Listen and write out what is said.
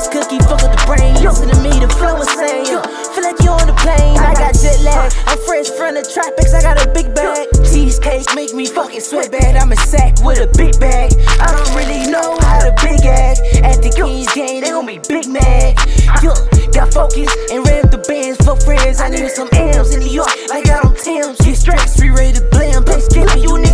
this cookie, fuck up the brain. Listen to me, the flow insane. Feel like you on the plane, I got jet lag. I'm fresh from the tropics, I got a big bag. Cheesecake make me fucking sweat bad. I'm a sack with a big bag. I don't really know how to big act. At the Kings game, they gon' be big mad. Got focus and ran the bands for friends. I need some M's in New York, like I got on Tim's. Get straight, ready to blam. Thanksgiving, you niggas